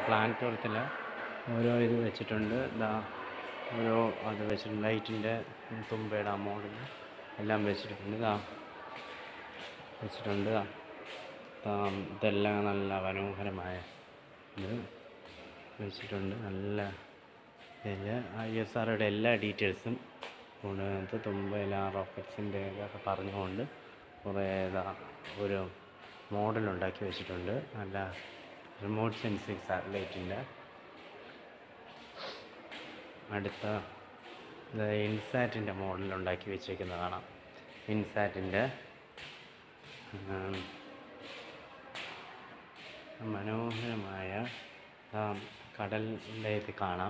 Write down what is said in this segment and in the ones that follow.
പ്ലാനറ്റോറിയത്തിൽ ഓരോ ഇത് വെച്ചിട്ടുണ്ട്. ഇതാ ഓരോ അത് വെച്ചിട്ടുണ്ട്. ലൈറ്റിൻ്റെ തുമ്പയുടെ ആ മോഡൽ എല്ലാം വെച്ചിട്ടുണ്ട്. വെച്ചിട്ടുണ്ട്. ഇതെല്ലാം നല്ല മനോഹരമായ ഇത് വെച്ചിട്ടുണ്ട്. നല്ല ഇതിൽ ISROയുടെ എല്ലാ ഡീറ്റെയിൽസും കൊണ്ട് തുമ്പയില റോക്കറ്റ്സിൻ്റെ ഇതൊക്കെ പറഞ്ഞുകൊണ്ട് കുറേ ഒരു മോഡലുണ്ടാക്കി വെച്ചിട്ടുണ്ട്. നല്ല റിമോട്ട് സെൻസിങ് സാറ്റലൈറ്റിൻ്റെ. അടുത്ത ഇൻസാറ്റിൻ്റെ മോഡലുണ്ടാക്കി വെച്ചേക്കുന്നത് കാണാം. ഇൻസാറ്റിൻ്റെ മനോഹരമായ കടലിൻ്റെ ഇത് കാണാം.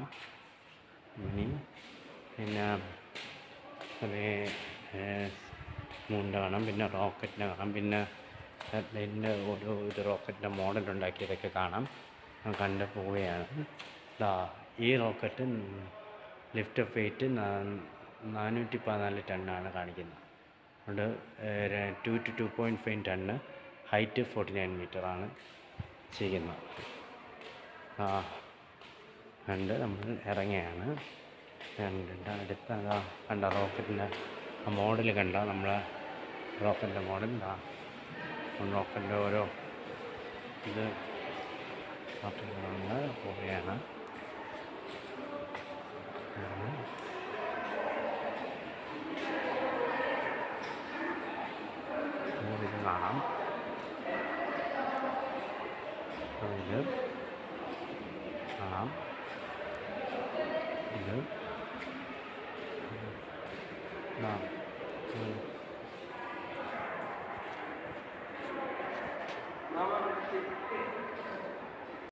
പിന്നെ കുറേ മൂണിൻ്റെ കാണാം. പിന്നെ റോക്കറ്റിൻ്റെ കാണാം. പിന്നെ സാറ്റലൈറ്റിൻ്റെ ഓരോ ഇത് റോക്കറ്റിൻ്റെ മോഡലുണ്ടാക്കിയതൊക്കെ കാണാം. കണ്ടു പോവുകയാണ്. ഈ റോക്കറ്റ് ലിഫ്റ്റ് ഓഫ് വെയ്റ്റ് 414 ടണ്ണാണ് കാണിക്കുന്നത്. അതുകൊണ്ട് 2 to 2.5 ടണ്ണ്, ഹൈറ്റ് 49 മീറ്ററാണ് ചെയ്യുന്നത്. കണ്ട് നമ്മൾ ഇറങ്ങിയാണ്. കണ്ടിട്ട് അടുത്ത കണ്ട റോക്കറ്റിൻ്റെ മോഡൽ കണ്ട നമ്മളെ റോക്കറ്റിൻ്റെ മോഡൽ റോക്കറ്റിൻ്റെ ഓരോ ഇത് പോവുകയാണ്. ഇത് കാണാം. ഇത് കാണാം. ഇത്